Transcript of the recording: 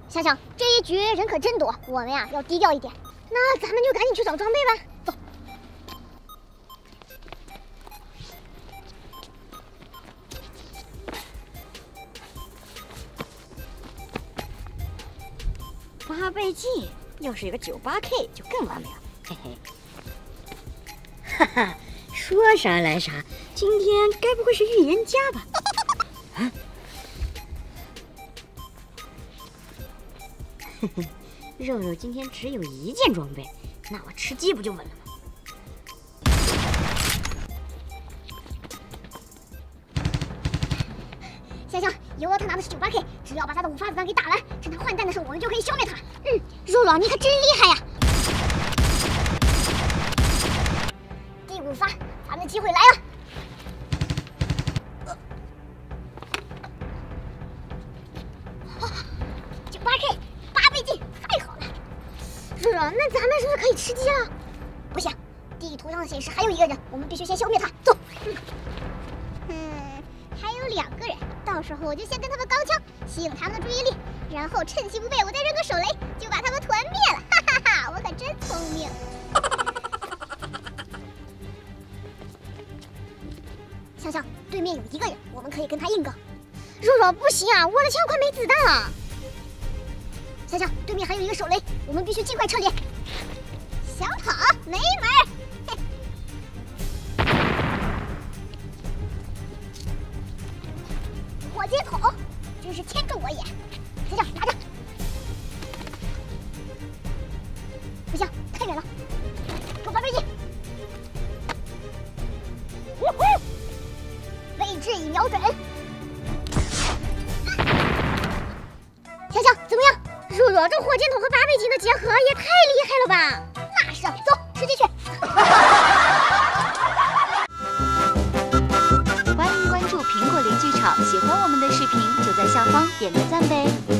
想想这一局人可真多，我们呀要低调一点。那咱们就赶紧去找装备吧，走。 8倍镜，要是有个98K 就更完美了，嘿嘿。哈哈，说啥来啥，今天该不会是预言家吧？啊？嘿嘿，肉肉今天只有1件装备，那我吃鸡不就稳了吗？ 想想，以后他拿的是98K，只要把他的5发子弹给打完，趁他换弹的时候，我们就可以消灭他。肉肉，你可真厉害呀！第5发，咱们的机会来了。98K， 8倍镜，太好了！肉肉，那咱们是不是可以吃鸡了？不行，地图上显示还有1个人，我们必须先消灭他。走。还有2个人，到时候我就先跟他们高枪，吸引他们的注意力，然后趁其不备，我再扔个手雷，就把他们团灭了。哈哈哈，我可真聪明。想想对面有1个人，我们可以跟他硬刚。肉肉不行啊，我的枪快没子弹了。想想对面还有1个手雷，我们必须尽快撤离。想跑没门！火箭筒真是千中我眼。想想拿着，不行，太远了，给我8倍镜。位置已瞄准。想想怎么样？肉肉，这火箭筒和8倍镜的结合也太厉害了吧！那是，走，吃鸡去。 欢迎关注苹果零剧场，喜欢我们的视频就在下方点个赞呗。